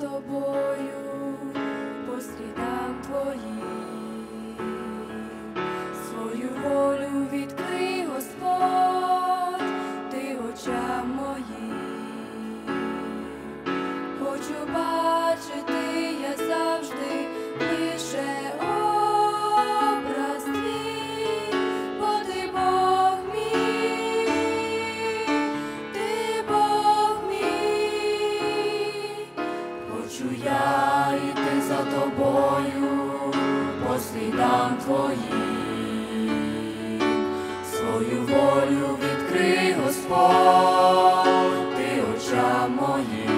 тобою по слідам твоїм, свою волю відкрий, Господь, ти очам моїм. Хочу бачити я завжди лише образ твій, бо ти Бог мій, ти Бог мій. Хочу я йти за тобою по слідам твоїм, свою волю відкрий, Господь, ти очам моїм.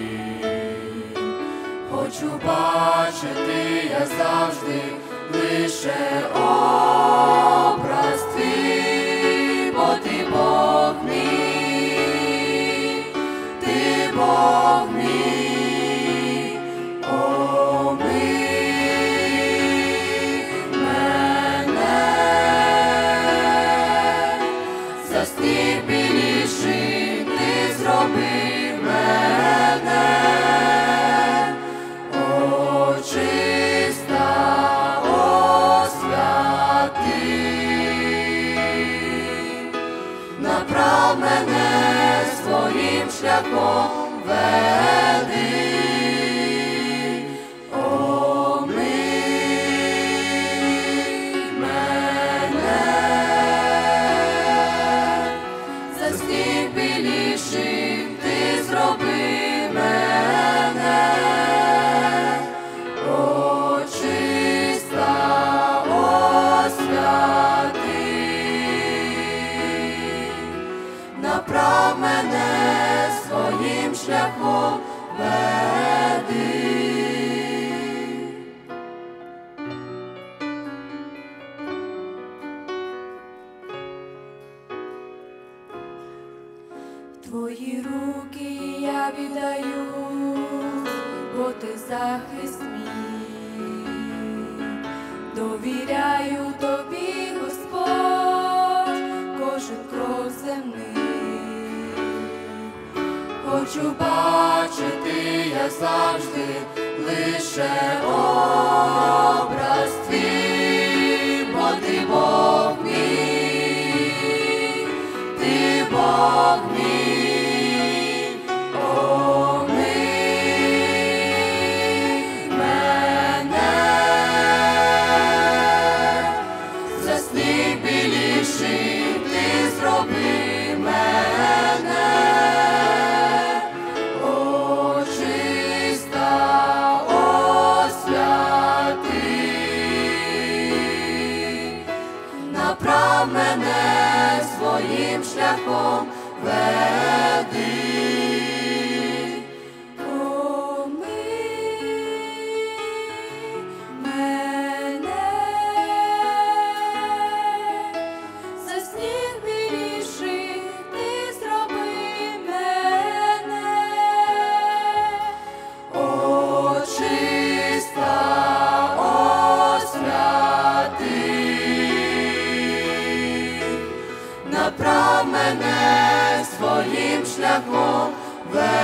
Хочу бачити я завжди лише образ твій, бо ти Бог мій, ти Бог мій. Омий мене, за сніг біліший ти зробив мене. Направ мене своїм шляхом веди. Омий мене, за сніг білішим ти зроби мене. Очиста, освяти, направ мене своїм шляхом веди. В твої руки я віддаю, бо ти захист мій. Довіряю тобі, Господь, кожен крок земний. Хочу бачити я завжди лише образ твій, бо ти Бог мій, ти Бог мій. Омий мене, за сніг біліший ти зроби мене. Направ мене своїм шляхом веди. Омий мене, за сніг біліший ти зроби мене. Очиста, освяти, направ мене своїм шляхом веди.